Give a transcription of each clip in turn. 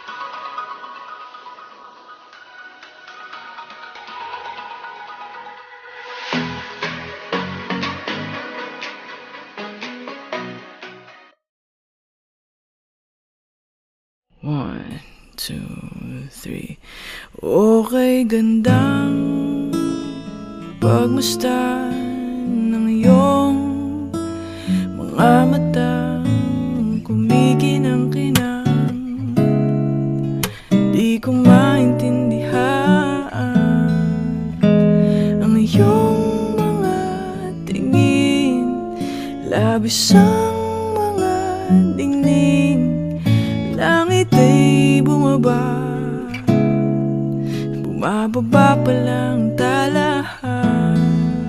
One, two, three. Okay, gandang pagmasdan ng iyong mga matang kumikinang-kinang. Di ko maintindihan ang iyong mga tingin, labis ang mga dingding. Langit ay bumaba, bumababa pa lang talahan.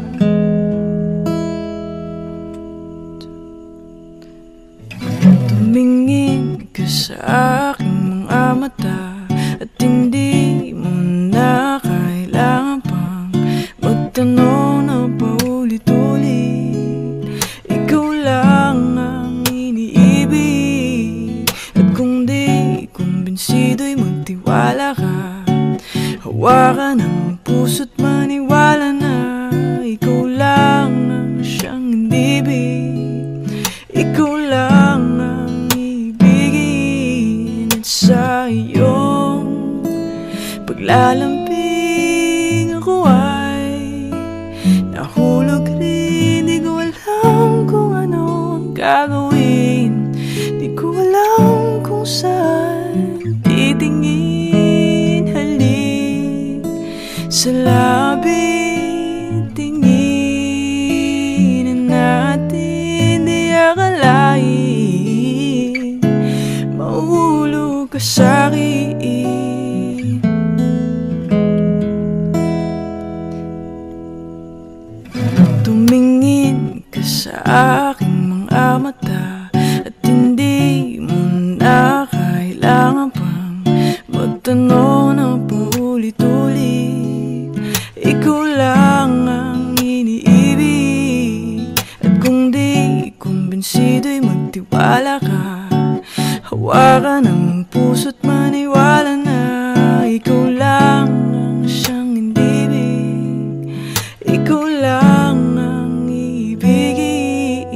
Tumingin ka sa aking mga mata at hindi mo na kailangan pang magtanong na paulit-ulit. Ikaw lang ang iniibig, at kung di kumbinsido'y magtiwala ka. Hawakan ang puso't maniwala na ikaw lang ang siyang inibig. Ikaw lang ang ibigin, at sa iyong paglalambing ako ay nahulog rin. Di ko alam kung ano ang gagawin, di ko alam kung saan titingin. Halik sa labi, tingin natin. Di akalain mahulog ka sa'kin. Tumingin ka sa aking mga mata at hindi mo na kailangan pang magtanong na paulit-ulit. Ikaw lang ang iniibig, at kung di kumbinsido'y magtiwala ka. Hawakan ang puso't maniwala na ikaw lang ang siyang inibig. Ikaw lang ang ibigin.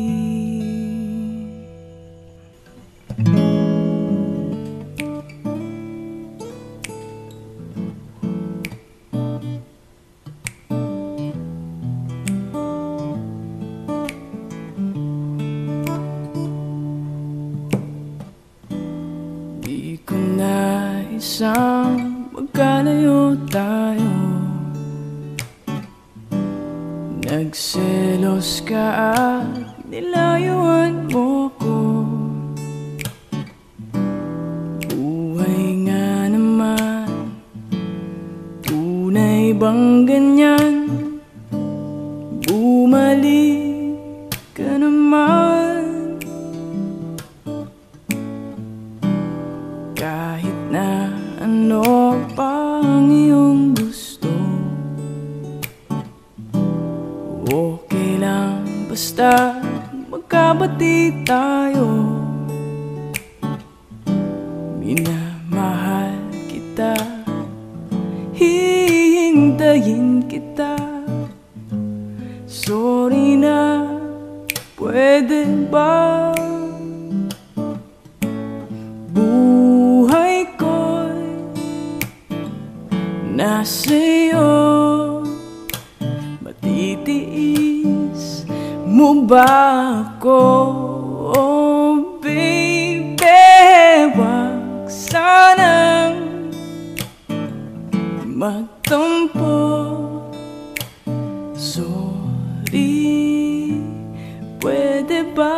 Di ko naisang magkalayo tayo. Nagselos ka at nilayuan mo ko. Buhay nga naman, tunay bang ganyan? Bumalik ka naman. Kahit na ano pa ang iyong gusto, okay lang basta magkabati tayo. Minamahal kita, hihintayin kita. Sorry na, pwede ba? Buhay ko'y nasa'yo. Matitiis mo ba ako? Oh baby, wag sanang magtampo. Sorry, pwede ba?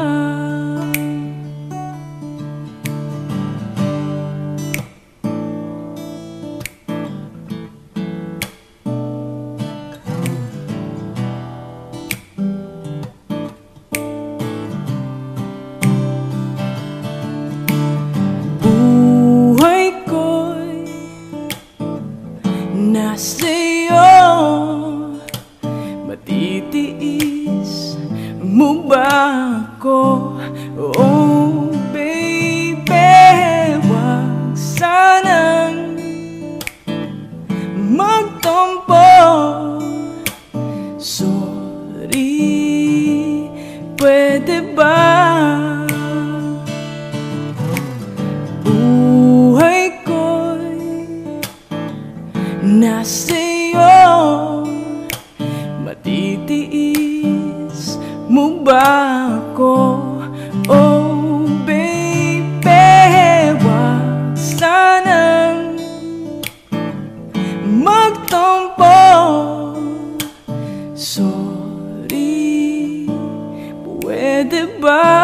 sa'yo. Matitiis mo ba ako? Oh baby, wag sanang magtampo. Sorry, pwede ba?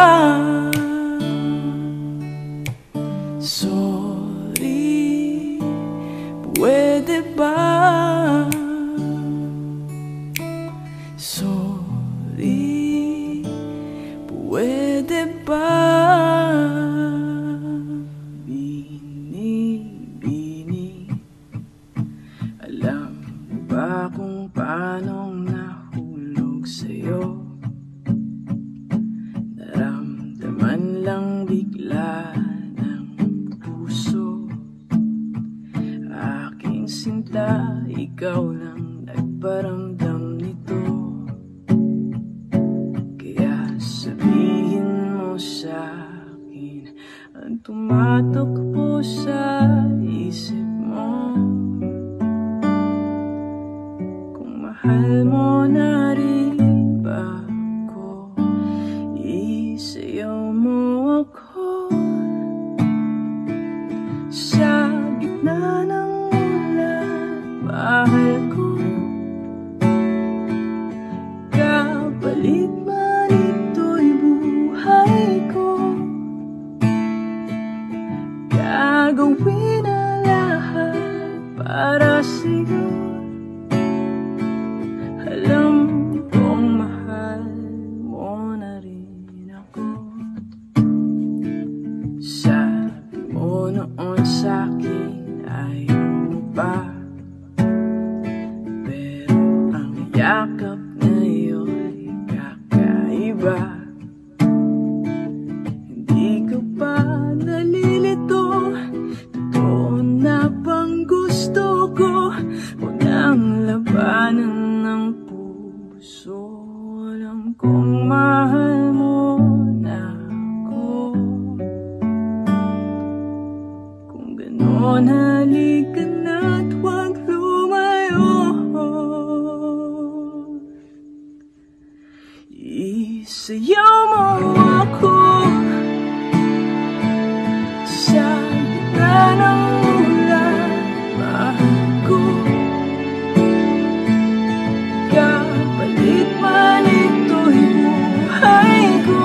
Sorry, pwede ba? Sorry, pwede ba? Bini, alam mo ba kung paanong nahulog sa'yo? Naramdaman lang bigla ng puso. Aking sinta, ikaw lang nagparamdam nito. Kaya sabihin mo sa'kin ang tumatakbo sa isip mo. Kung mahal mo na rin ba ako, isayaw mo ako sa gitna ng ulan. Mahal ko, kapalit man ito'y buhay ko. Gagawin ang lahat para sa'yo. Alam kong mahal mo na rin ako. Sabi mo noon sa'kin ayaw mo pa, pero ang yakap ngayon'y kakaiba. Hindi ka pa nalilito, totoo na bang gusto ko? Huwag nang labanan ng puso. Alam kong mahal mo na ako. Kung gano'n, halika na't huwag lumayo. Isayaw mo ako sa gitna ng ulan. Mahal ko, kapalit man ito'y buhay ko.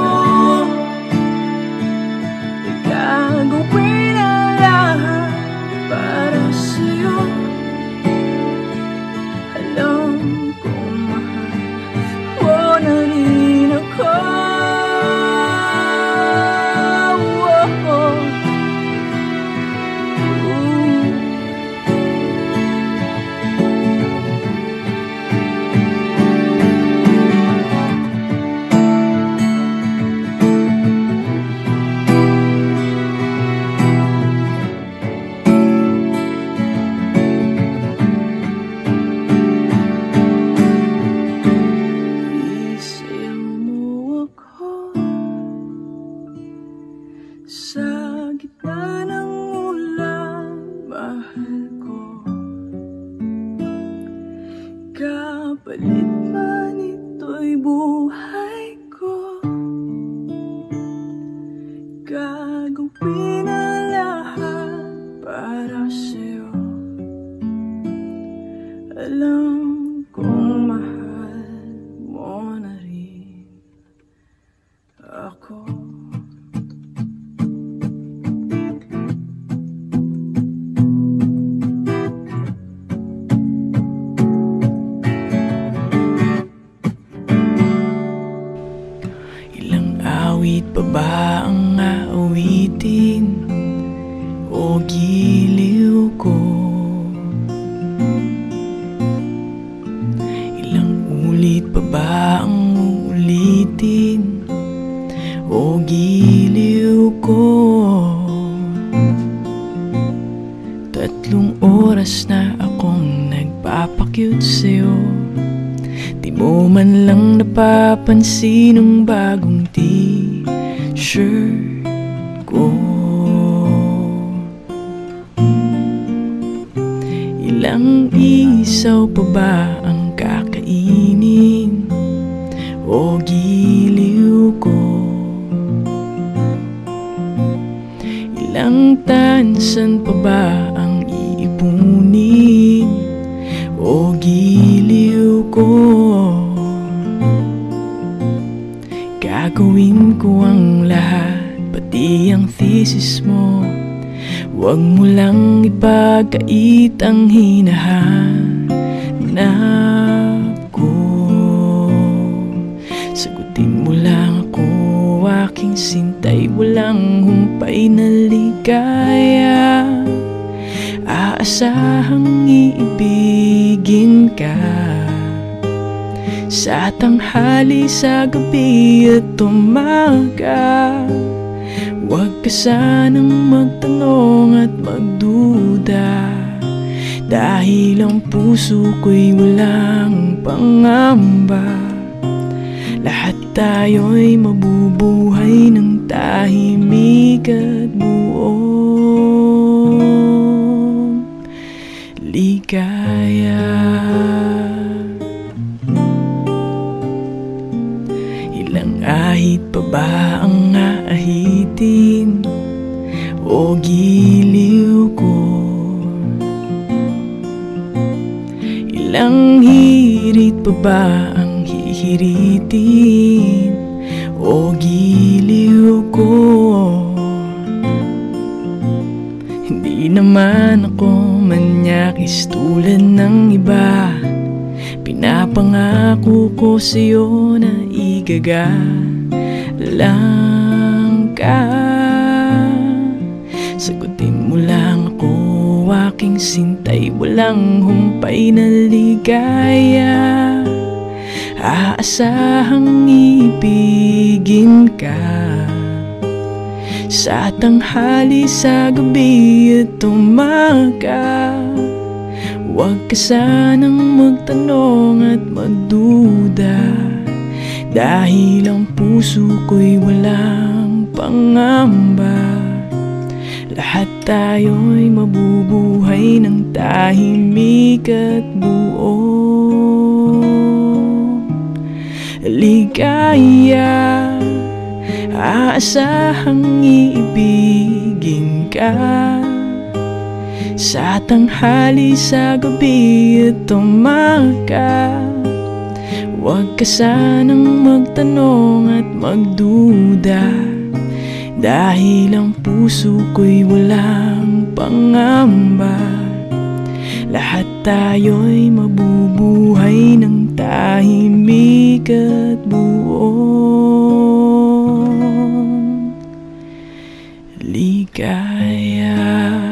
Gagawin ang lahat para sa'yo. Alam kong mahal mo na rin ako. Isayaw mo ako sa gitna ng ulan. Mahal ko, kapalit man ito'y buhay ko. Gagawin ang lahat para sa'yo. Alam kong mahal mo na rin ako. Ilang awit pa ba ang aawitin o giliw ko? Ilang ulit pa ba ang uulitin o giliw ko? 3 oras na akong nagpapakyut sa'yo. Di mo man lang napapansin ang bagong t-shirt ko. Ilang isaw pa ba ang kakainin o giliw ko? Ilang tansan pa ba ang iipunin o giliw ko? Gagawin ko ang lahat, pati ang thesis mo. Huwag mo lang ipagkait ang hinahanap ko. Sagutin mo lang ako, aking sintay, walang humpay na ligaya. Aasahang iibigin ka sa tanghali, sa gabi at umaga. Huwag ka sanang magtanong at magduda, dahil ang puso ko'y walang pangamba. Lahat tayo'y mabubuhay ng tahimik at buong ligaya. Ilang ahit pa ba ang aahitin o giliw ko? Ilang hirit pa ba ang hihiritin o giliw ko? Hindi naman ako manyakis tulad ng iba. Pinapangako ko sa'yo na igagalang ka. Sagutin mo lang ako, aking sintay, walang humpay na ligaya. Aasahang ibigin ka sa tanghali, sa gabi at umaga. Huwag ka sanang magtanong at magduda, dahil ang puso ko'y walang pangamba. Lahat tayo'y mabubuhay ng tahimik at buong ligaya. Aasahang iibigin ka sa tanghali, sa gabi at umaga. Huwag ka sanang magtanong at magduda, dahil ang puso ko'y walang pangamba. Lahat tayo'y mabubuhay ng tahimik at buong ligaya.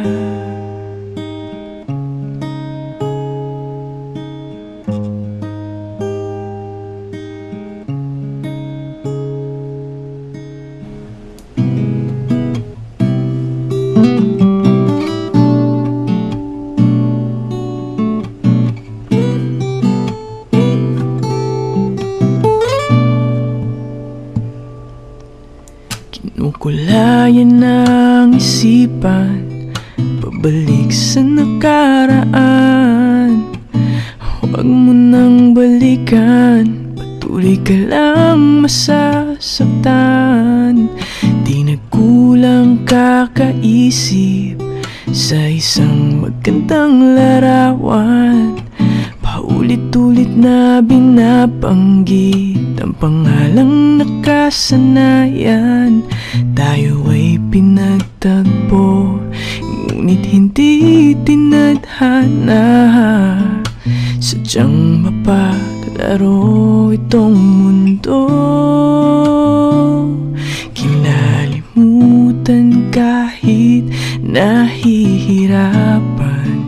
Kinukulayan ng isipan, pabalik sa nakaraan. Huwag mo nang balikan, patuloy ka lang masasaktan. Di nagkulang kakaisip sa isang magandang larawan. Paulit-ulit na binabanggit ang pangalang nakasanayan. Tayo ay pinagtagpo, ngunit hindi tinadhana. Sadyang mapaglaro itong mundo. Kinalimutan kahit nahihirapan,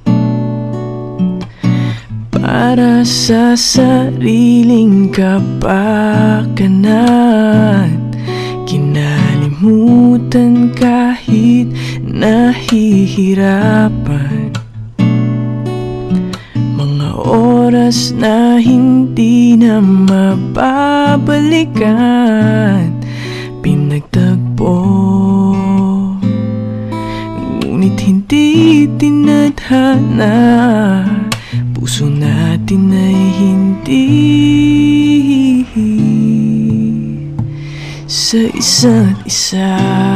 para sa sariling kapakanan. Kinalimutan kahit nahihirapan, mga oras na hindi na mababalikan. Pinagtagpo, ngunit hindi tinadhana. puso natin ay hindi sa isa't isa.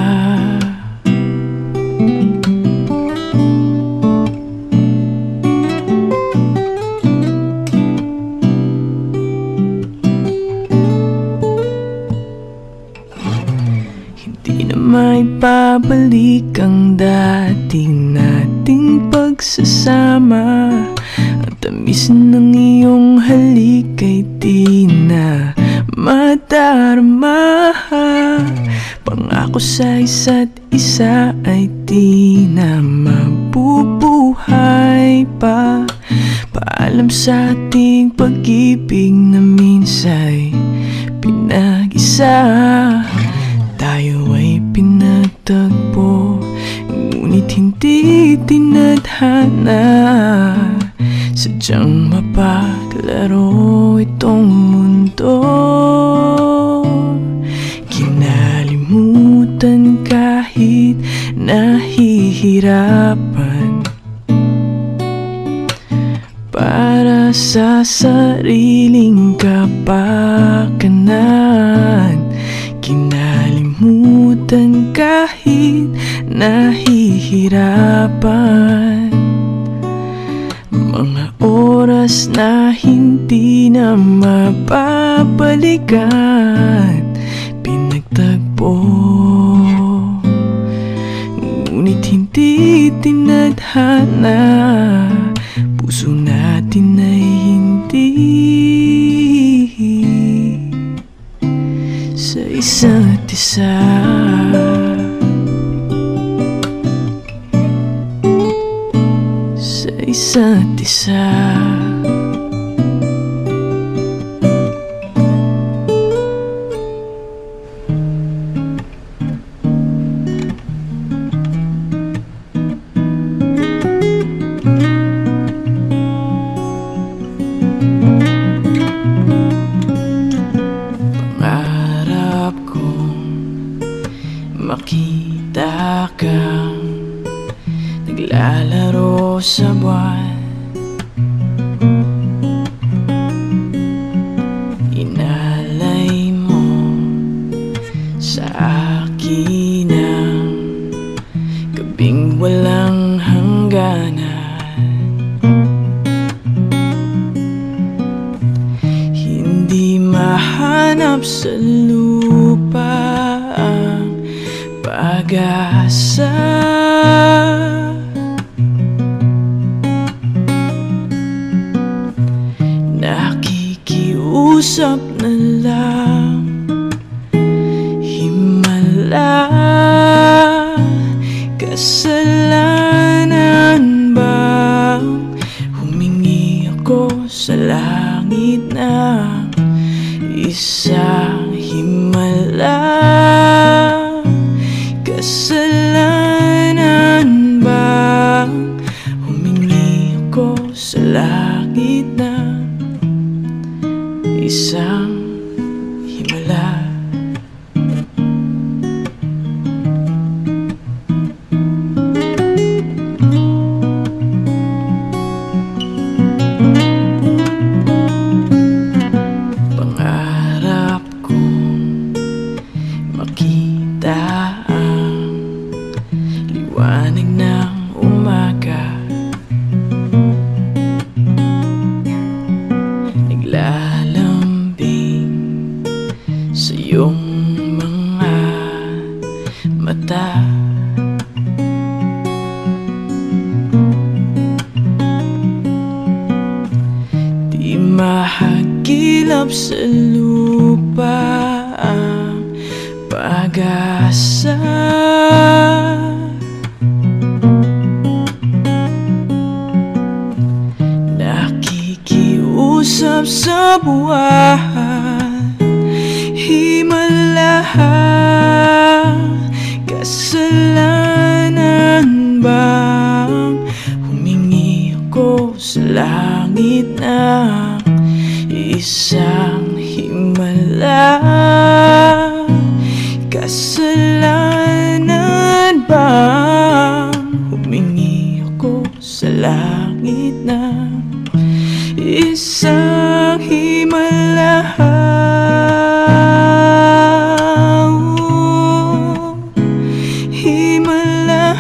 Hindi na maibabalik ang dati nating pagsasama. Ang tamis ng iyong halik ay di na madarama. Pangako sa isa't isa ay di na mabubuhay pa. Paalam sa ating pag-ibig na minsa'y pinag-isa. Tayo ay pinagtagpo, ngunit hindi tinadhana. Sadyang mapaglaro itong mundo. Kinalimutan kahit nahihirapan, para sa sariling kapakanan. Kinalimutan kahit nahihirapan, mga oras na hindi na mapapalikan. Pinagtagpo, ngunit hindi tinadhana. Puso natin ay hindi sa isa't isa. Sa isa't isa. Makita kang naglalaro sa buwan. Inalay mo sa akin ang gabing walang hangganan. Hindi mahanap sa lupa ang pag-asa. Nakikiusap na lang, himala. Kasalanan bang humingi ako sa langit ng isang himala? Kasalanan bang humingi ako sa langit ng isang himala? Pangarap kong makita liwanag ng umaga, naglalambing sa iyong mga mata. Di mahagilap sa lupa ang pag-asa. Nakikiusap sa buwan, himala. Kasalanan bang humingi ako sa langit ng isang himala? Kasalanan bang humingi ako sa langit ng isang himala. Himala,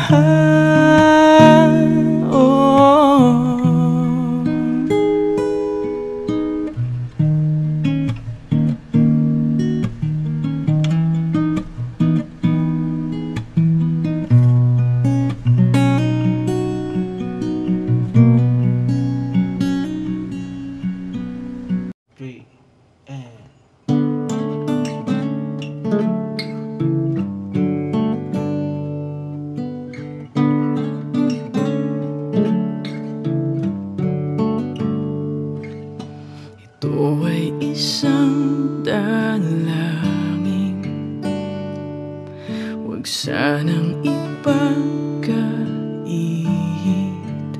Three, and ito ay isang dalangin, huwag sanang ipagkait.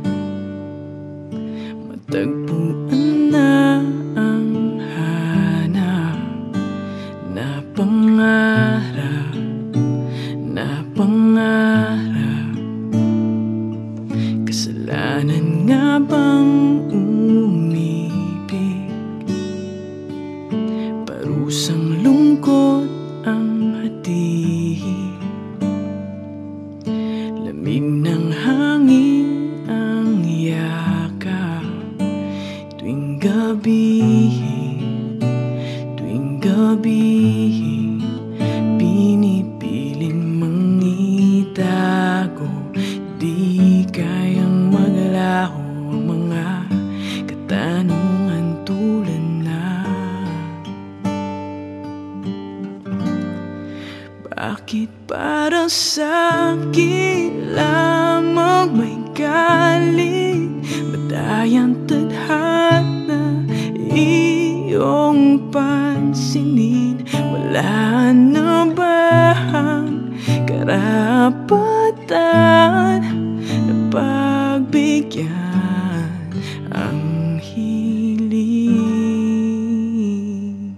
Matagpuan na ang hanap na pangarap, na pangarap. Kasalanan nga bang umibig? Parusang lungkot ang hatid, lamig ng hangin ang yakap. Tuwing gabi, tuwing gabi, pinipiling mangitago. Di kayang maglaho ang mga katanungan tulad na bakit para sa akin lamang may galit? Badayang tadhana iyong pansinin. Wala na bang karapatan na pagbigyan ang hiling?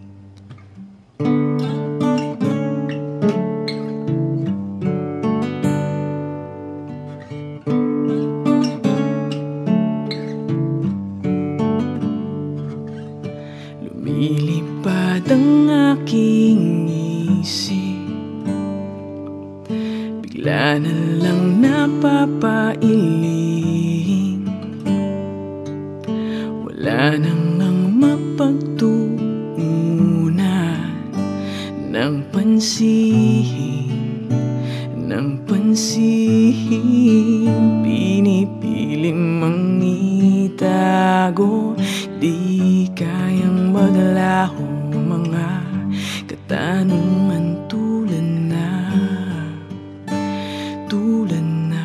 Lumilipad ang aking isip, bigla na lang napapailing. Wala nang ang mapagtuunan ng pansin, ng pansin. Pinipiling mangitago, di kayang maglaho mga katanungan tulad na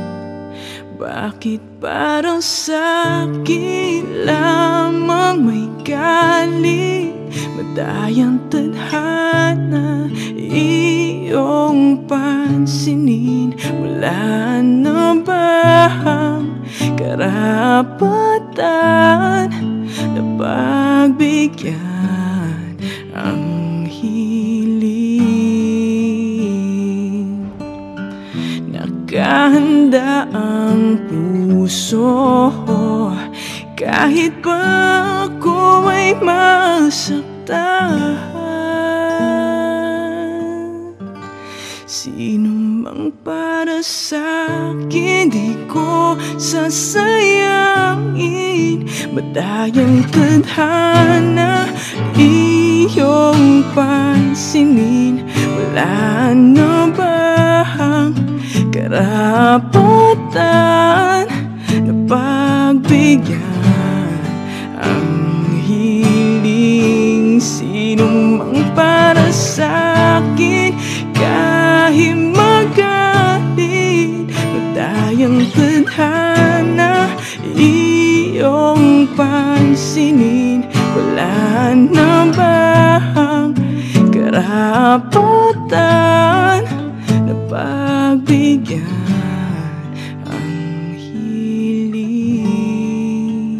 bakit parang sa akin lamang may galit? Madayang tadhana iyong pansinin. Wala na bang karapatan na pagbigyan ang hiling? Nakahanda ang puso kahit pa ako ay masaktan. Sino mang para sa akin di ko sasayangin. Madayang tadhana iyong pansinin. Wala na bang karapatan na pagbigyan ang hiling? Sino mang para sa akin kahit magalit. Madayang tadhana iyong pansinin. Wala na bang karapatan na pagbigyan ang hiling?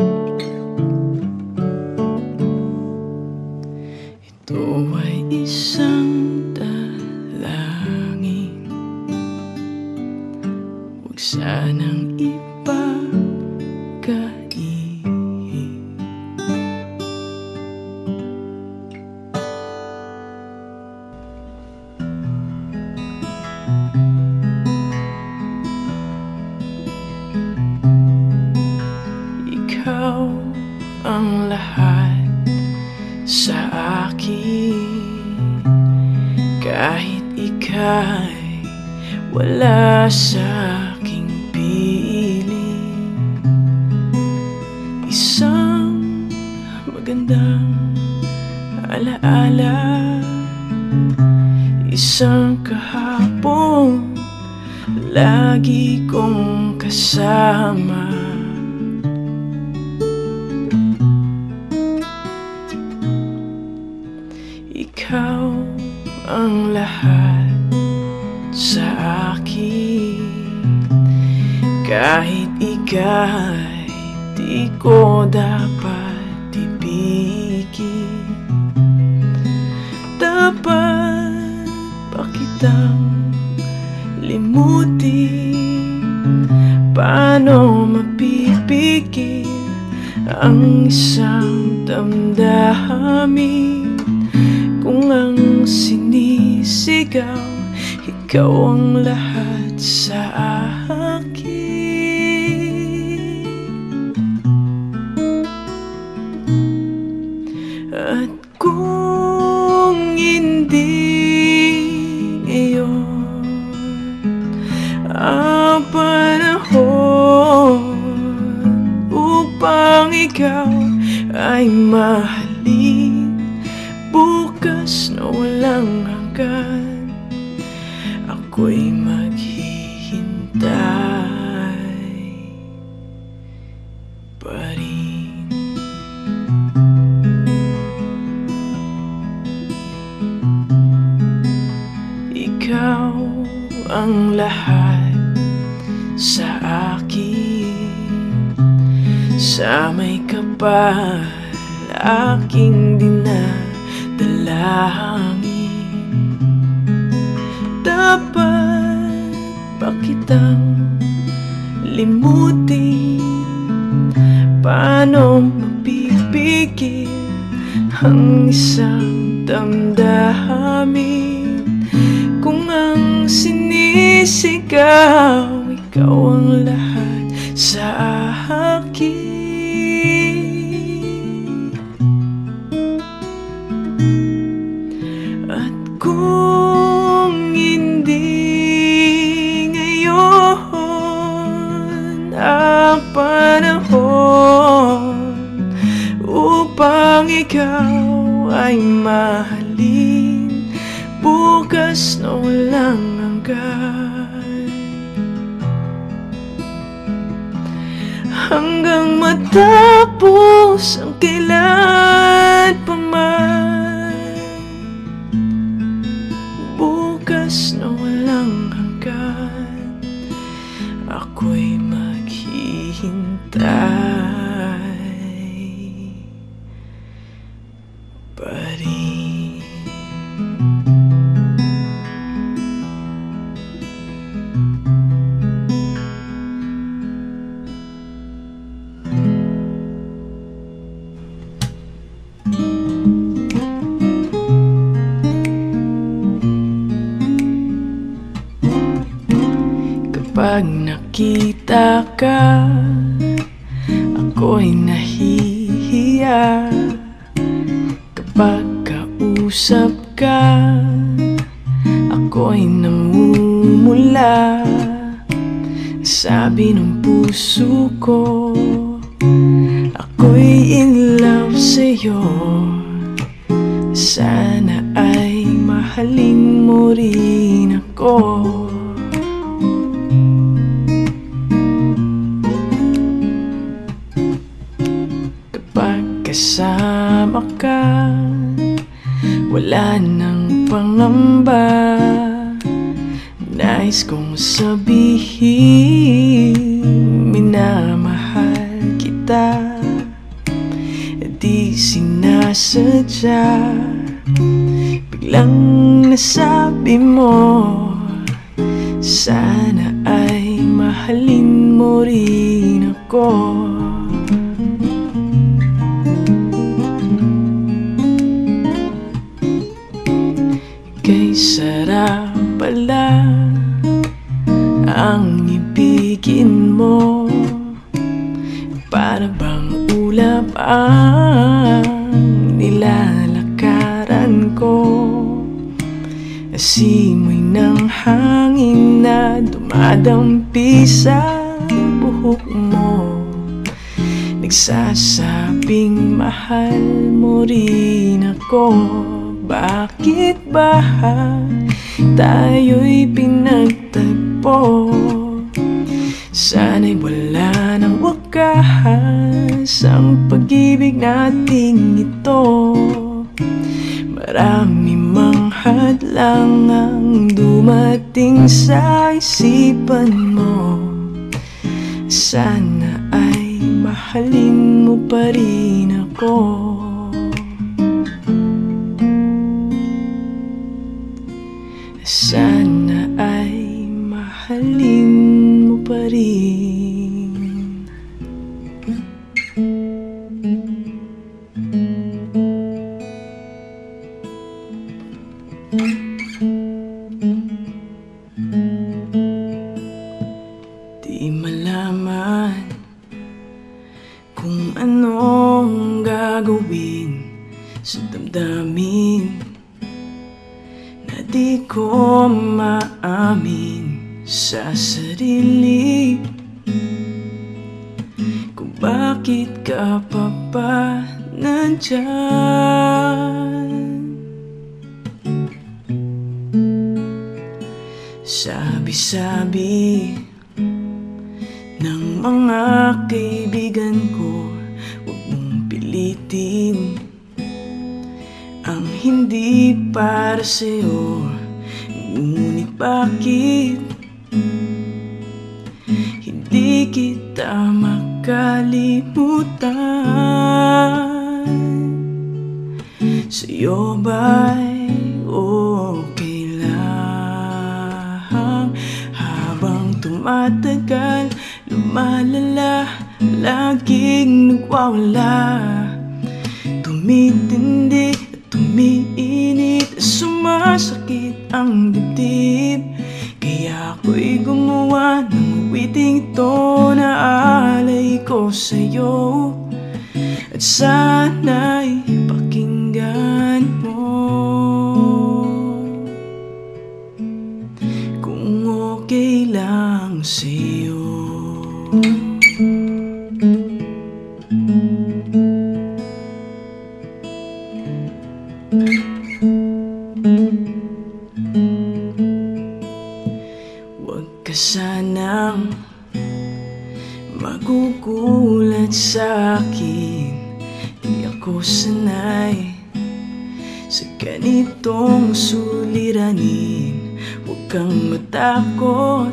Ito ay isa ang lahat sa akin, kahit ika'y wala sa aking piling. Isang magandang alaala, isang kahapon lagi kong kasama. Ikaw ang lahat sa akin, kahit ika'y di ko dapat ibigin. Dapat ba kitang limutin? Paano mapipigil ang isang damdamin kung ang sinisigaw ikaw ang lahat sa akin? At kung hindi ngayon ang panahon upang ikaw ay mahalin, bukas na walang hanggan ako'y maghihintay pa rin. Ikaw ang lahat sa akin, sa may kapal aking dinadalangin. Dapat ba kitang limutin? Paano mapipigil ang isang damdamin kung ang sinisigaw ikaw ang lahat sa akin? At kung hindi ngayon ang panahon upang ikaw ay mahalin, bukas na walang hanggan hanggang matapos ang kailan pa man, bukas na walang hanggan ako'y maghihintay pa rin. Kapag nakita ka, ako'y nahihiya. Kapag kausap ka, ako'y namumula. Sabi ng puso ko, ako'y in love sa'yo. Sana ay mahalin mo rin ako. Kasama ka, wala nang pangamba. Nais kong sabihin, minamahal kita. Di sinasadya, biglang nasabi mo, sana ay mahalin mo rin ako. Kay sarap pala ang ibigin mo, para bang ulan ulap ang nilalakaran ko. Asimoy ng hangin na dumadampi sa buhok mo, nagsasabing mahal mo rin ako. Bakit ba tayo'y pinagtagpo? Sana'y wala ng wakas ang pag-ibig nating ito. Marami mang hadlang ang dumating sa isipan mo. Sana ay mahalin mo pa rin ako. Sana ay mahalin mo pa rin. Di malaman kung anong gagawin sa damdamin na di ko maamin sa sarili, kung bakit ka pa ba nandyan. Sabi-sabi ng mga kaibigan ko, huwag mong pilitin ang hindi para sa'yo. Ngunit bakit hindi kita makalimutan? Sa'yo ba'y okay lang? Habang tumatagal, lumalala, laging nagwawala, tumitindi at tumiinit, sumasakit ang dibdib. Kaya ako'y gumawa ng awiting ito na alay ko sa'yo, at sana'y pakinggan mo. Kung okay lang sa'yo. Huwag ka sanang magugulat sa'kin. Di ako sanay sa ganitong suliranin. Huwag kang matakot,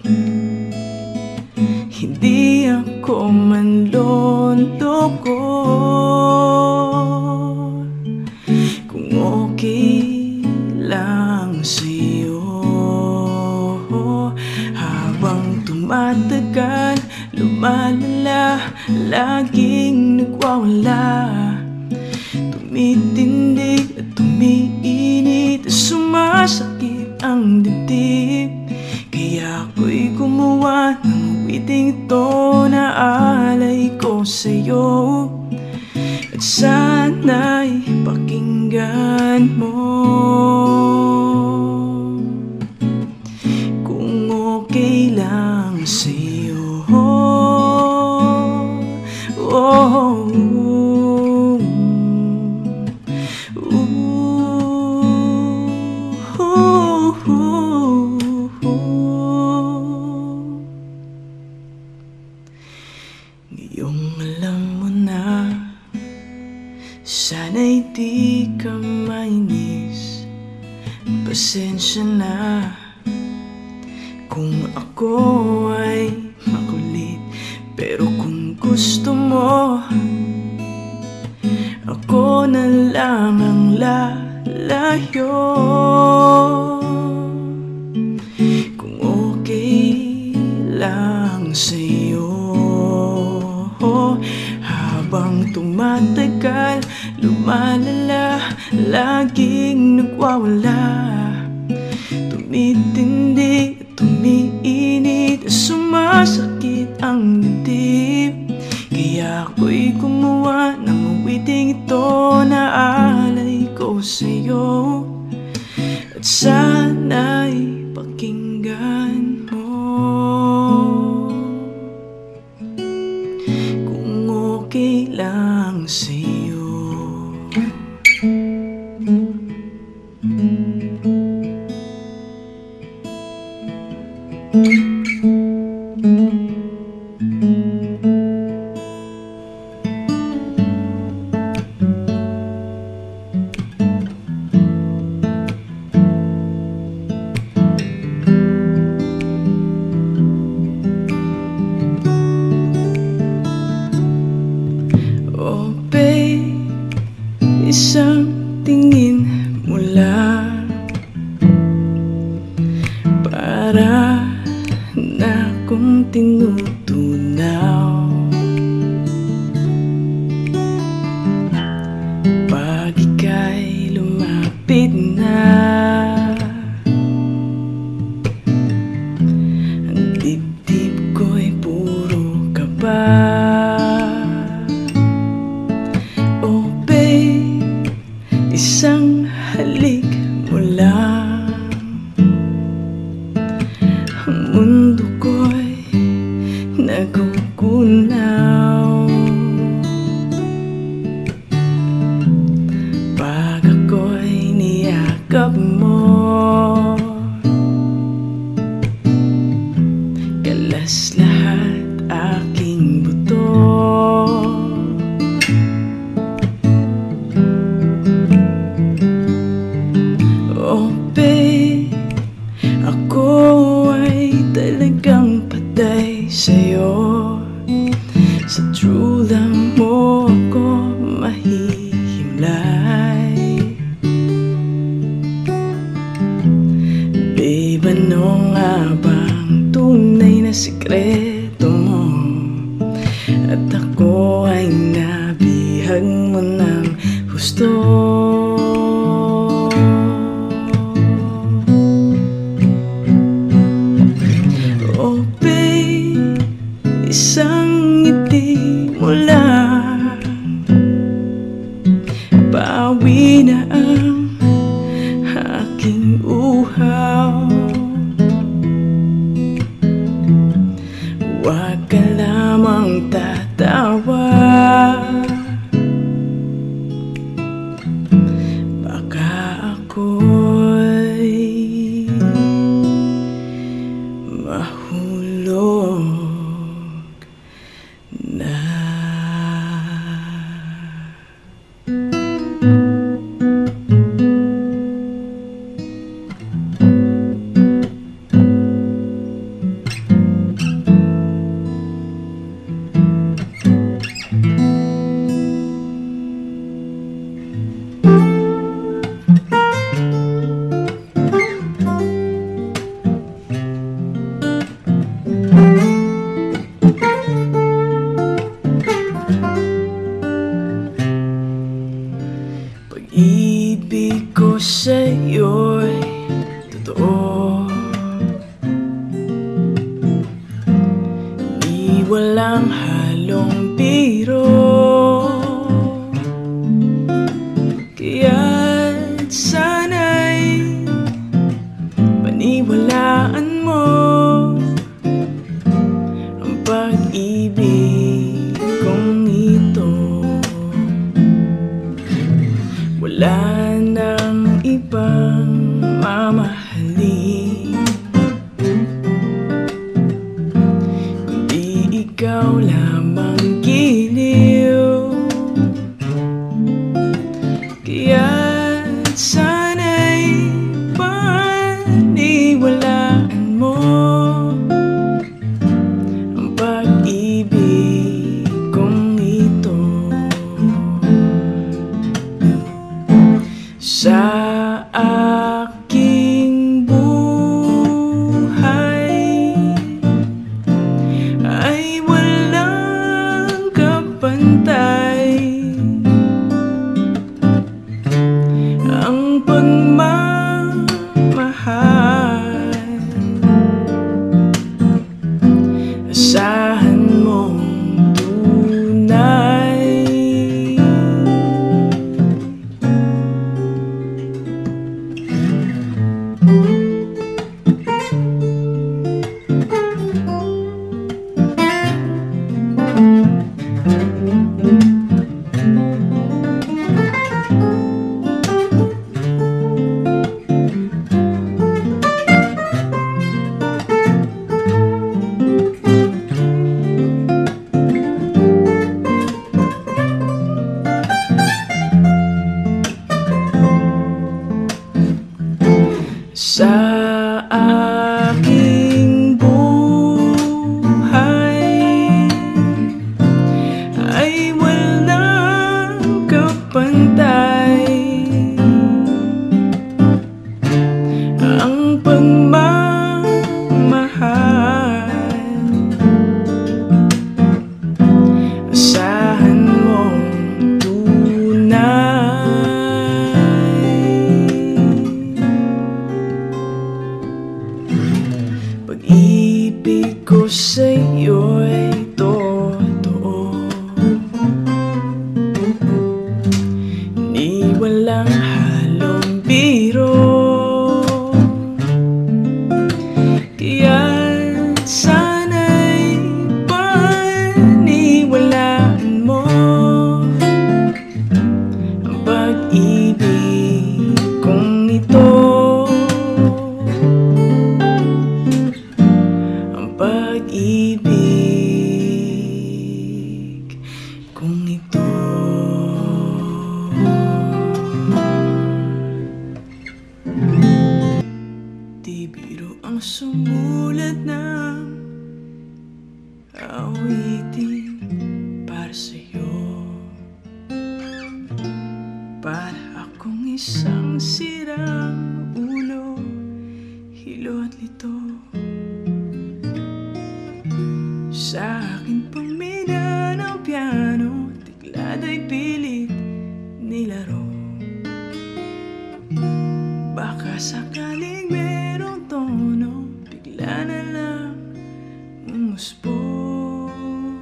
hindi ako manloloko. Kung okay lang sa'yo, habang tumatagal, lumalala, laging nagwawala, tumitindig at tumiinit, sumasakit ang dibdib. Kaya ako'y gumawa ng awiting ito na alay ko sa'yo, at sana'y pakinggan mo. Kung okay lang sa'yo. Ngayong alam mo na, sana'y di ka mainis. Pasensya na kung ako ay makulit, pero kung gusto mo, ako na lang ang lalayo. Kung okay lang sa'yo, habang tumatagal, lumalala, laging nagwawala, tumitindi at tumiinit, sumasakit ang dibdib. Kaya Kaya ako'y gumawa ng awiting ito na alay ko sa'yo. At sana'y pakinggan mo, kung okay lang sa'yo. Oh babe, isang tingin mo lang para na akong tinutunaw. Pag ika'y lumapit na, ang dibdib ko'y puro kaba. Oh babe, isang halik mo lang, ang mundo ko'y nagugunaw. Pag ako'y niyakap mo, kalas lahat aking buto. Oh babe, ako ay talagang patay sa'yo. Sa true love mo ako mahihimlay. Babe, ano nga bang tunay na sikreto mo? At ako ay nabihag mo ng husto. Oh babe, isang ngiti mo lang, bawi na ang aking uhaw. Huwag ka lamang tatawa, baka ako'y mahulog na. Pag-ibig ko sa'yo'y totoo, di walang halong biro. Kaya't sana'y paniwalaan mo ang pag-ibig kong ito. Wala nang ibang mamahalin kundi ikaw lamang giliw. Kaya't sana'y paniwalaan mo ang pag-ibig kong ito. Sa aking buhay ay walang kapantay ang pagmamahal. Asahan mong tunay. Sa aking buhay ay walang kapantay ang pagmamahal. Asahan mong tunay. Pag-ibig ko sa'yo'y totoo, ni walang halong biro. Kaya't sana'y paniwalaan mo ang pag-ibig kong ito. Pag-ibig kung ito. Di biro ang sumulat ng awitin para sa'yo, para akong isang sirang ulo, hilo at lito. Sa akin pamina ng piano, tiglad ay pilit nilaro. Baka sakaling merong tono, bigla na lang umusbong.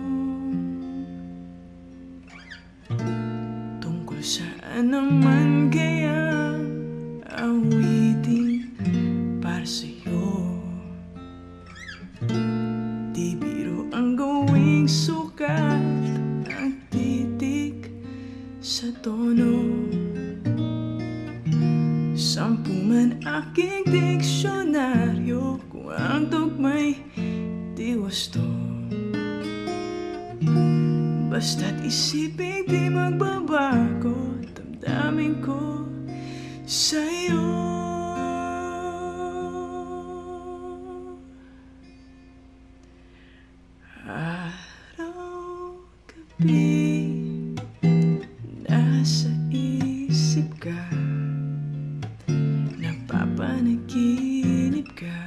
Tungkol saan naman kaya awitin para sa'yo? Di biro ang gawing sukat ang titik sa tono. 10 man aking diksyonaryo, kung ang tugma'y di wasto. Basta't isipin di magbabago, damdamin ko sa'yo. Araw-gabi nasa isip ka, napapanaginip ka,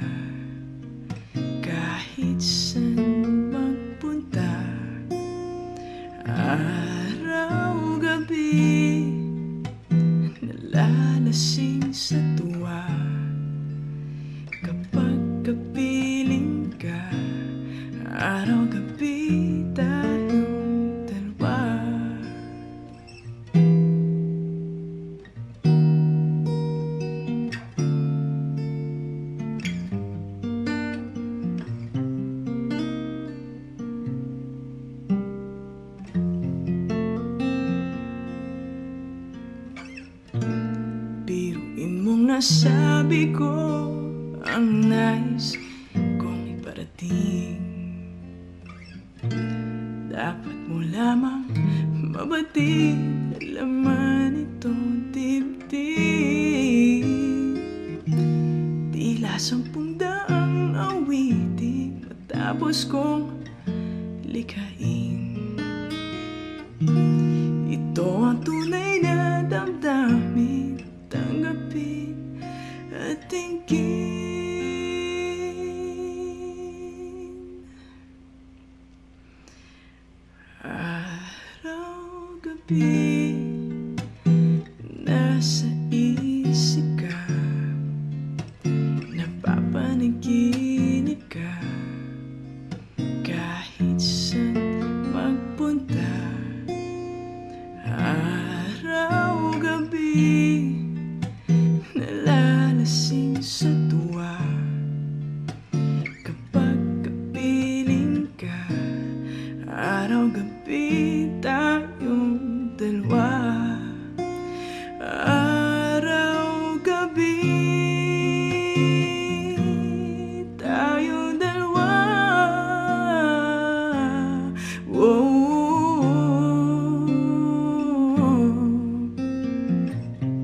kahit saan magpunta. Araw-gabi nalalasing sa tuwa, kapag kapiling ka. Araw-gabi tayong dalawa. Biruin mong nasabi ko ang nais kong iparating. Dapat mo lamang mabatid, laman itong dibdib. Tila 10 daang awitin matapos kong likhain. Ito ang tunay na damdamin, tanggapin at tingin. Araw-gabi nasa isip ka, napapanaginip ka, kahit saan magpunta. Araw-gabi nalalasing sa tuwa, kapag kapiling ka. Araw-gabi tayong dalawa. Araw-gabi tayong dalawa. Whoa.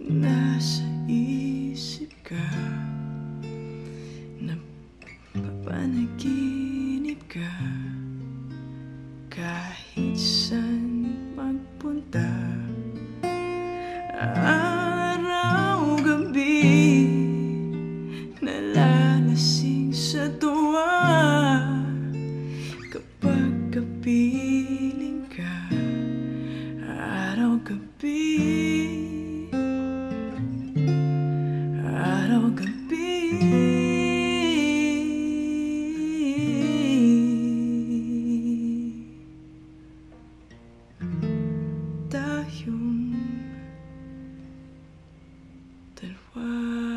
nasa isip ka, napapanaginip ka, kahit saan magpunta, araw gabi, nalalasing sa tuwa kapag kapiling ka, araw gabi, araw gabi. Tayong dalawa.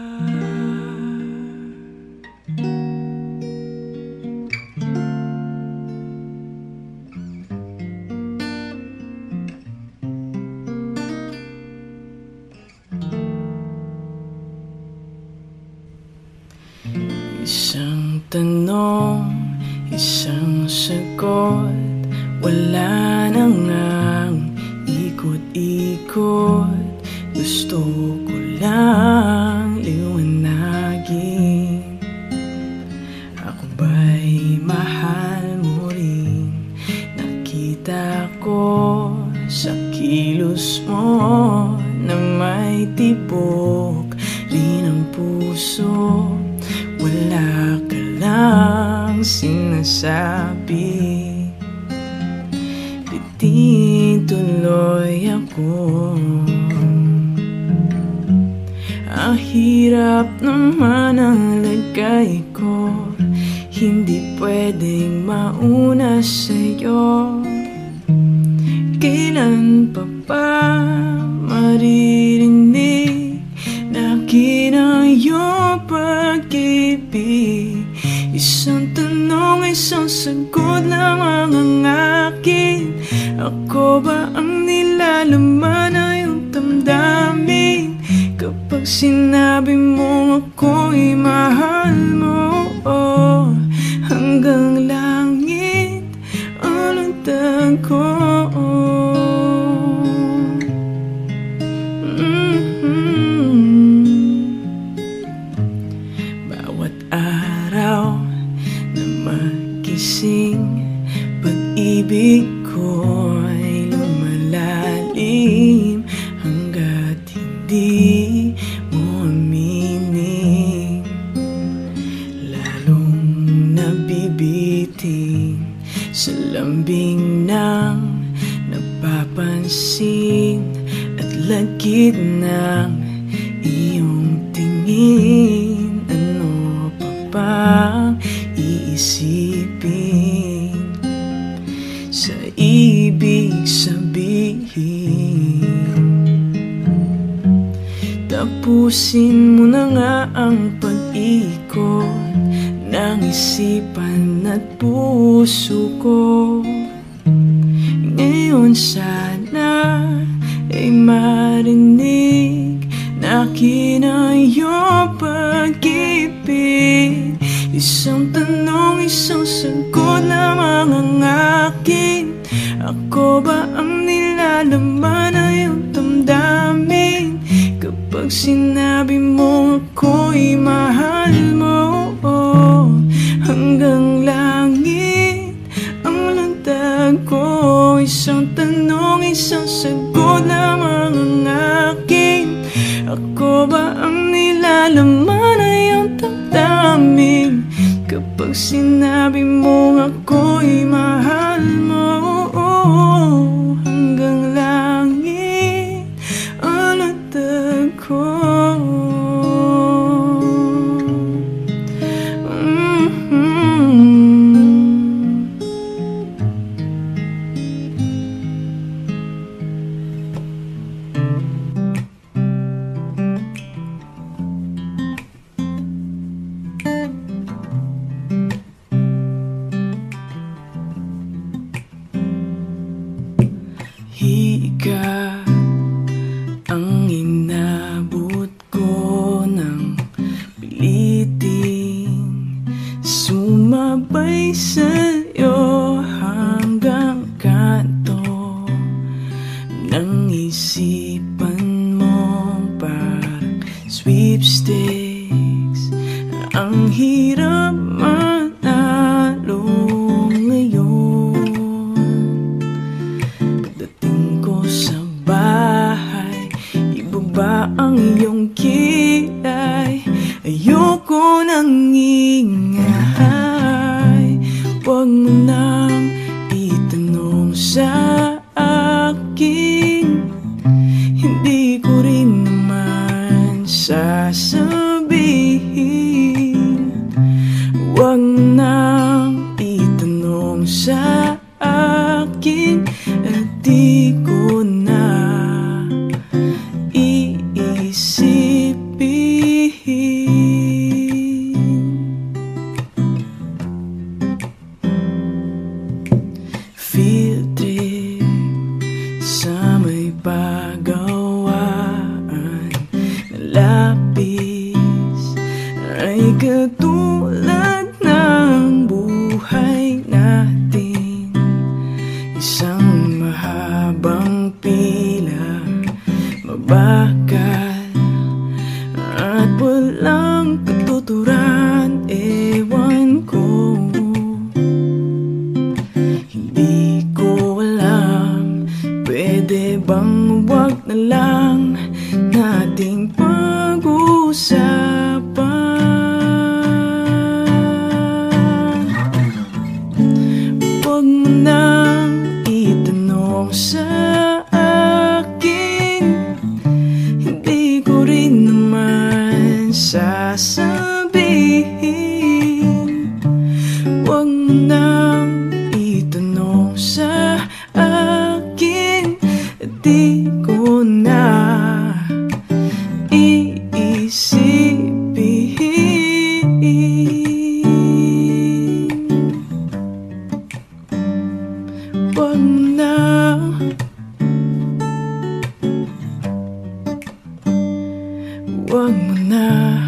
Isang tanong, isang sagot, wala na ngang ikot-ikot. Gusto ko lang liwanagin, ako ba'y mahal mo rin? Nakita ko sa kilos mo na may tibok rin ang puso. Wala ka lang sinasabi, bitin tuloy ako. Ang hirap naman ang lagay ko, hindi pwedeng mauna sa'yo. Kailan pa ba maririnig na akin ang iyong pag-ibig? Isang tanong, isang sagot lamang ang akin. Ako ba ang nilalaman na iyong damdamin? Kapag sinabi mo ako'y mahal mo, oh, hanggang langit ang lantad ko. Bawat araw na magising, pag-ibig ko'y lumalalim hanggat hindi mo aminin. Lalong nabibiting sa lambing ng napapansin at lagid ng iyong tingin. Ano pa bang iisipin sa ibig sabihin? Tapusin mo na nga ang pag-ikot ng isipan at puso ko. Ngayon sana ay marinig na akin ang iyong pag-ibig. Isang tanong, isang sagot lamang ang akin. Ako ba ang nilalaman na iyong damdamin? Kapag sinabi mo ako'y mahal mo, oh, hanggang langit ang lantad ko. Isang tanong, isang sagot lamang ang akin. Ako ba ang nilalaman na iyong damdamin? Kapag sinabi mo ako'y mahal mo, oh, hanggang langit ang lantad ko. Higa ang inabot Ang hirap manalo ngayon. Pagdating ko sa bahay, ibaba ang iyong kilay. Ayoko nang ingay. Huwag mo nang itanong sa akin, hindi ko rin naman sasabihin. Huwag mo nang itanong sa akin, at di ko na iisipin. Field trip sa may pagawaan na lapis ay katulad ng buhay natin. Isang mahabang pila, mabakal at walang katuturan. Ewan ko, hindi ko alam. Pwede bang wag na lang nating pag-usapan? Huwag mo nang itanong sa akin, hindi ko rin naman sasabihin. Huwag mo nang itanong sa akin, di ko na iisipin. Huwag mo na, huwag mo na.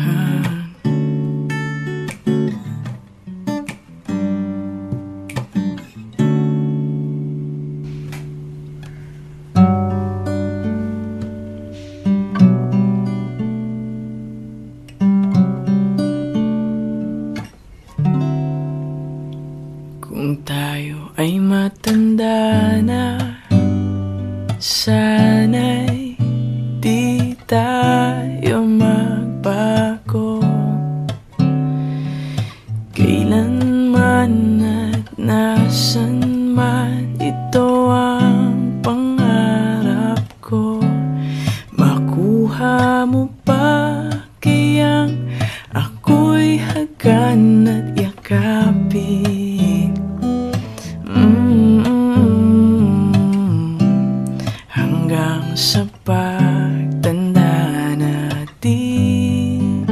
Kung tayo ay matanda na, sana'y di tayo magbago. Kailanman at nasan man, ito ang pangarap ko. Makuha mo pa kayang ako'y hagan at yakapin. Hanggang sa pagtanda natin,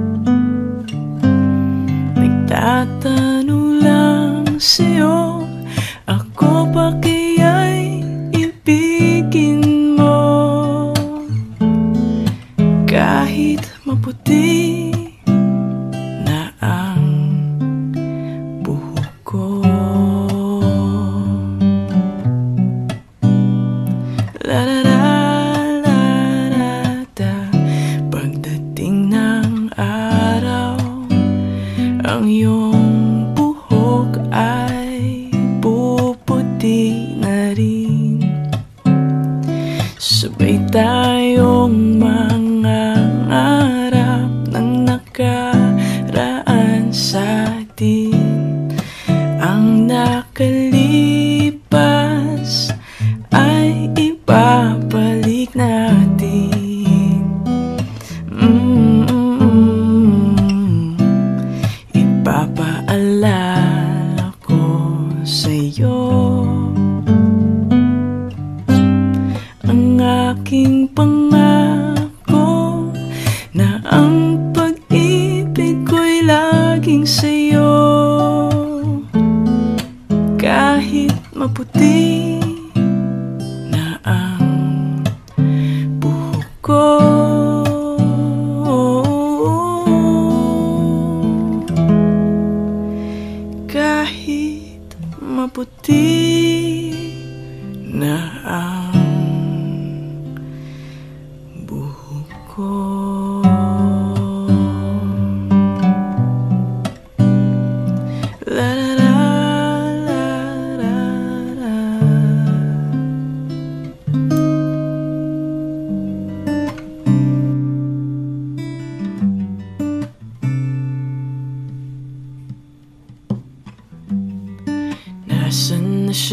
nagtatanong lang sa'yo, ako pa kaya'y ibigin mo? Kahit maputi na ang buhok ko. La la la la la da. Pagdating ng araw, ang iyong buhok ay puputi na rin. Sabay tayong mangangarap ng nakaraan sa atin. Ang nakalipas ay ibabalik natin. Ipapaalala ko sa'yo ang aking pangako, na ang pag-ibig ko'y laging sa'yo. Kahit maputi na ang buhok ko, kahit maputi na ang buhok ko.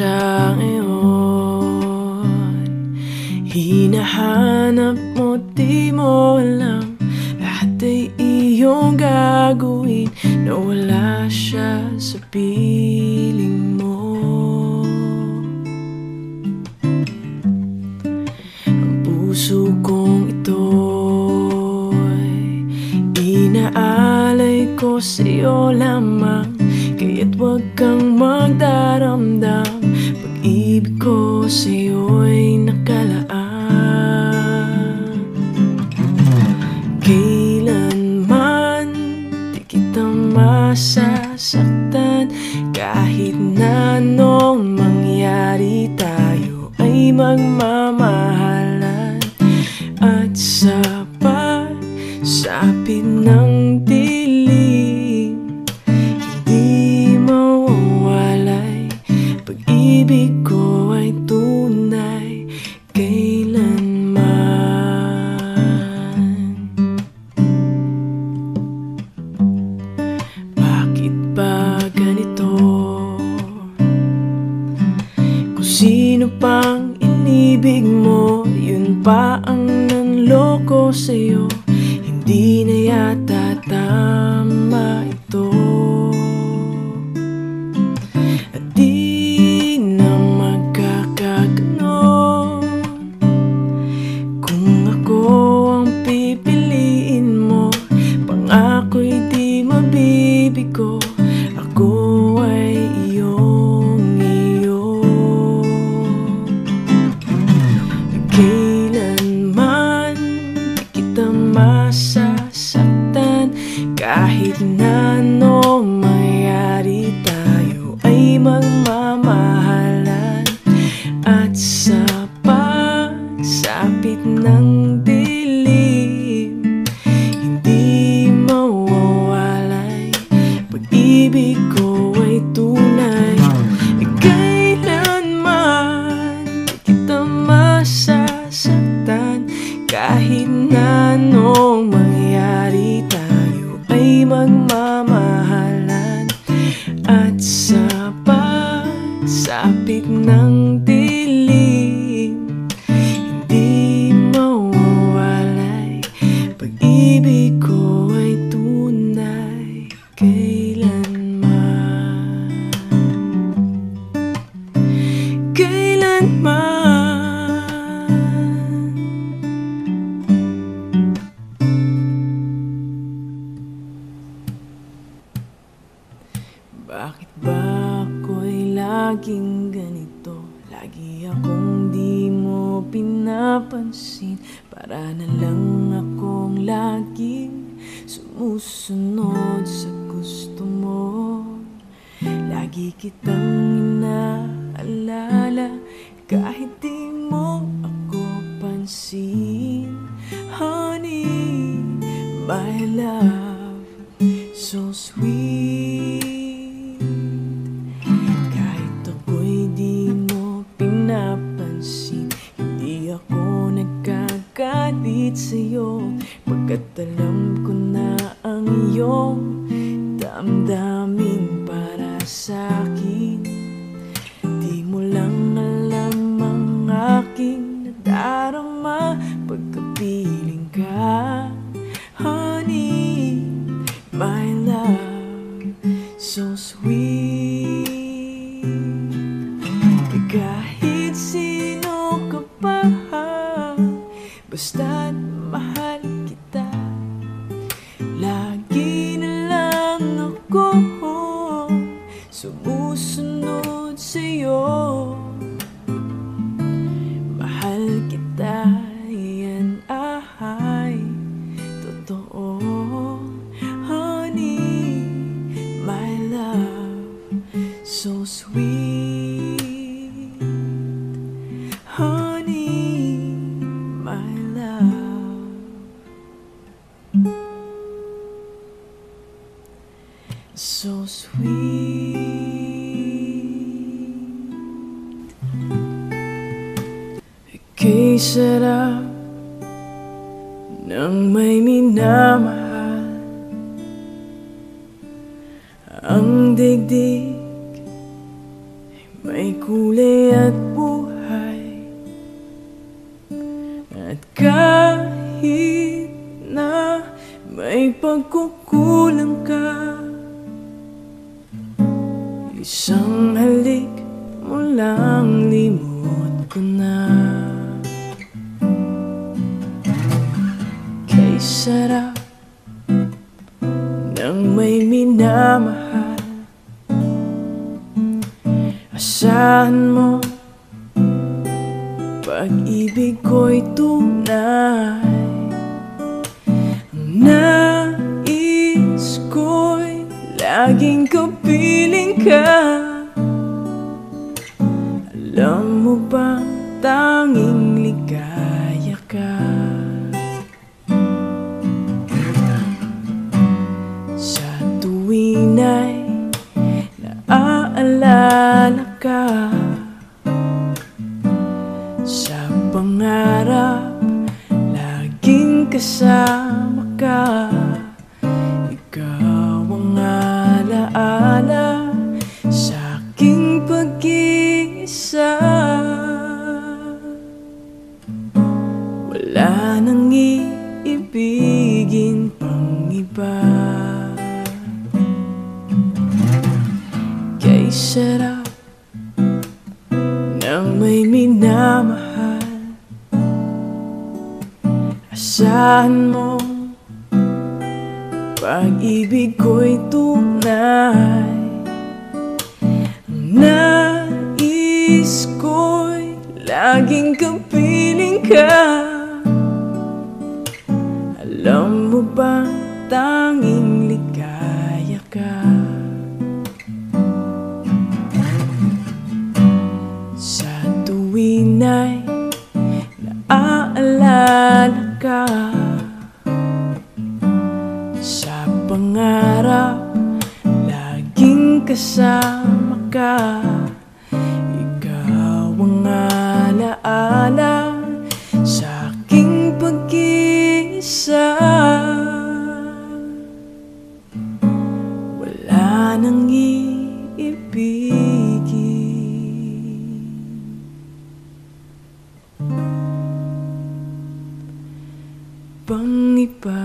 siya ngayon. Hinahanap mo, di mo alam, lahat ay iyong gagawin na wala siya sa piling mo. Ang puso kong ito'y inaalay ko sa'yo lamang, kaya't huwag kang magdaramdam, pag-ibig ko sa'yo'y nakalaan. Kailanman di kita masasaktan, kahit na anong mangyari, tayo ay magmamahalan. At sa pagsapit ng dilim, hindi mawawalay, pag-ibig ko ay tunay kailanman. Bakit ba ganito? Kung sino pang inibig mo, yun pa ang nanloko sa'yo. Hindi na yata tama ito, at di na magkakaganon. Kung ako ang pipiliin mo, pangako'y di mabibigo, ako ay iyong iyo. Kailanman di kita masasaktan, kahit na anong mangyari, tayo ay magmamahalan. At sa pagsapit ng dilim, hindi mawawalay, pag-ibig ko ay tunay. Kailanman di kita masasaktan, kahit na anong mangyari, tayo ay magmamahalan. At sa pagsapit ng dilim, hindi mawawalay, pag-ibig ko ay tunay kailanman. Kailanman. Bakit ba ako'y laging ganito? Lagi akong di mo pinapansin, para na lang akong laging sumusunod sa gusto mo. Lagi kitang inaalala, kahit di mo ako pansin. Honey, my love, so sweet. Kahit ako'y di mo pinapansin, hindi ako nagkagalit sa'yo, pagkat alam ko na ang iyong damdamin para sa'kin. Di mo lang alam ang aking nadarama pagkapiling ka. Honey, my love, so sweet. Kahit sino ka pa, basta't mahal kita, lagi na lang ako sumusunod sa'yo. Mahal kita, yan ay totoo. Honey, my love, so sweet. Honey, my love, so sweet. Ika'y sarap ng may minamahal, ang digdig ay may kulay at buhay. At kahit na may pagkukulang ka, isang halik mo lang limot ko na. Kay sarap ng may minamahal, asahan mo pag-ibig ko'y tunay. Ang nais ko'y laging kapiling ka. Alam mo bang tanging ligaya ka? Sa tuwin ay naaalala ka, sa pangarap laging kasama ka. Ikaw ang alaala sa aking pag-iisa. Wala nang iibigin pang iba. Kay sarap ng may minamahal, asahan mo pag-ibig ko'y tunay. Ang nais ko'y laging kapiling ka. Alam mo ba tanging ligaya ka? Sa tuwin ay naaalala ka, sa pangarap laging kasama ka. Ikaw ang alaala sa aking pag-iisa. Wala nang iibigin pang iba.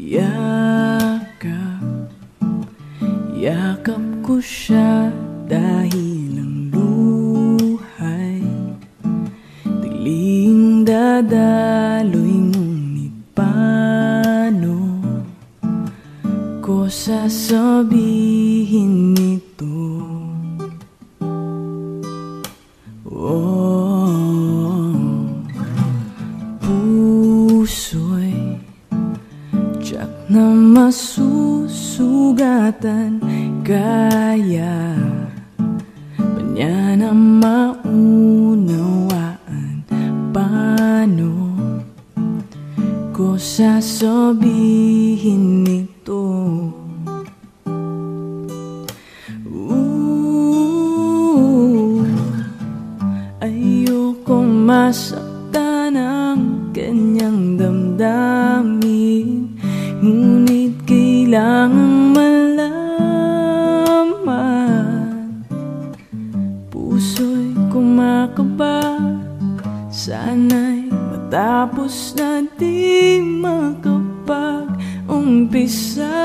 Yakap ko siya dahil ang luhay bigling dadaloy, ngunit paano ko sasabihin ito? Puso'y tiyak na masusugatan, kaya ba niya na maunawaan? Paano ko sasabihin ito? Ayokong masaktan ang kanyang damdamin, ngunit kailangang malaman. Puso'y kumakaba, sana'y matapos na di makapag-umpisa.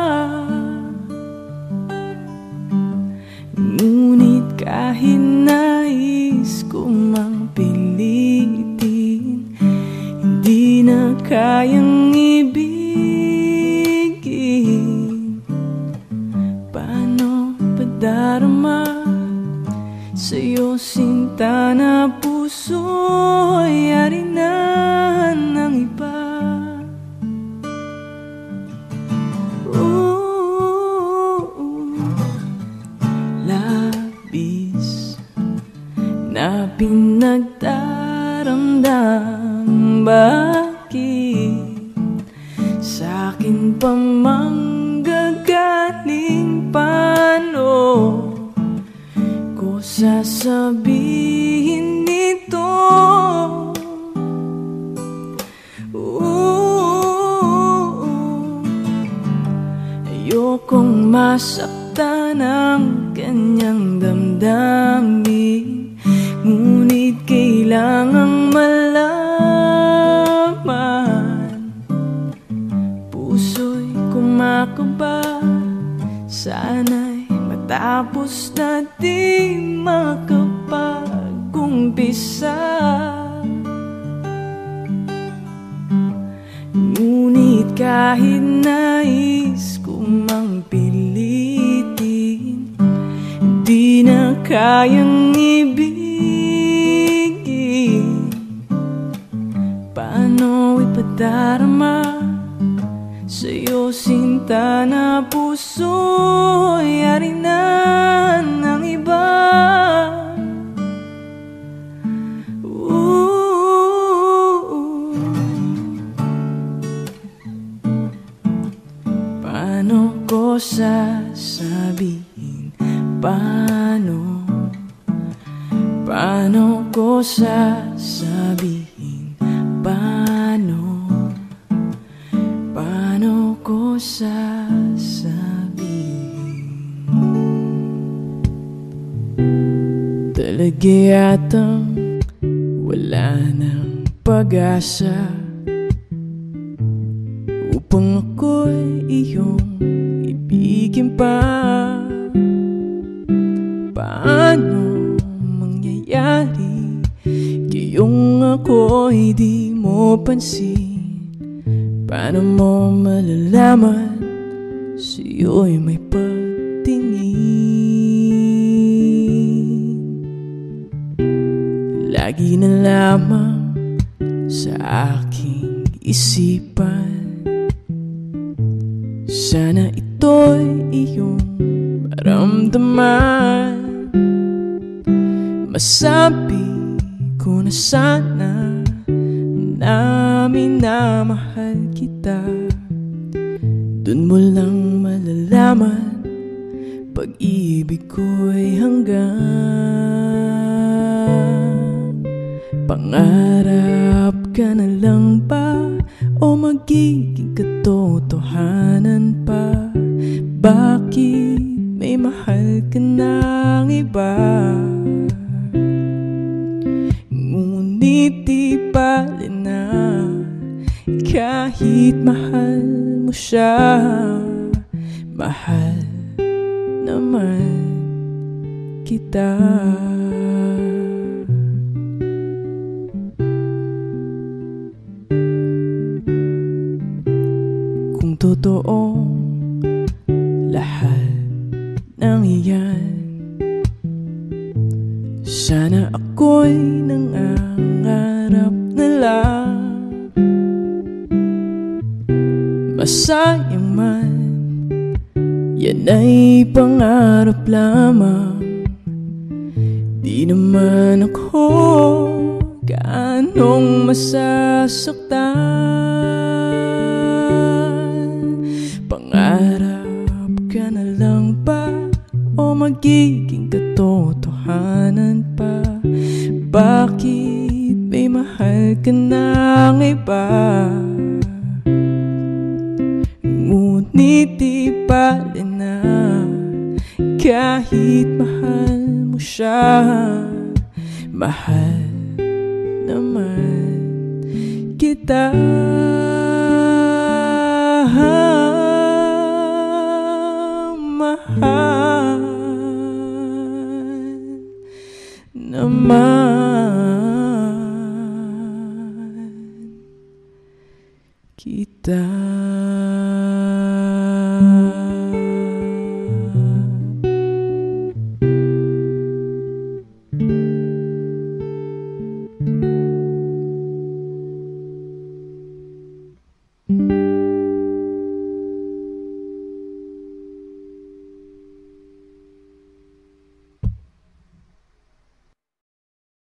Ngunit kahit nais ko mang pilitin, hindi na kayang ibigin. Paano padarama sa'yo, sinta, na puso'y yari na ng iba? Labis na pinagdaramdam, bakit sa'kin pa manggagaling? Paano ko sasabihin ito? Ayokong masaktan ang kanyang damdamin, ngunit kailangang malaman. Puso'y kumakaba, sana'y matapos na di makapag-umpisa. Ngunit kahit nais ko mang pilitin, di na kayang ibigin. Paano ipadarama sa'yo, sinta, na puso'y yari na ng iba? Paano ko sasabihin? Paano ko sasabihin? Paano ko sasabihin? Talaga yatang wala nang pag-asa upang ako'y iyong ibigin pa. Paano mangyayari kayong ako'y di mo pansin? Paano mo malalaman sa'yo'y may pagtingin? Lagi na lamang sa aking isipan, sana ito'y iyong maramdaman. Masabi ko na sana na minamahal kita, dun mo lang malalaman pag-ibig ko'y hanggang. Pangarap ka na lang ba o magiging katotohanan pa? Bakit may mahal ka ng iba? Ngunit di bale na Kahit mahal mo siya, mahal naman kita. Kung totoo lahat ng iyan, sana ako'y nangangarap na lang. Masayang man, yan ay pangarap lamang. Di naman ako gaanong masasaktan. Pangarap ka na lang ba o magiging katotohanan pa? Bakit may mahal ka ng iba? Ngunit di bale na, kahit mahal mo siya, mahal naman kita. Mahal naman kita. Thank you.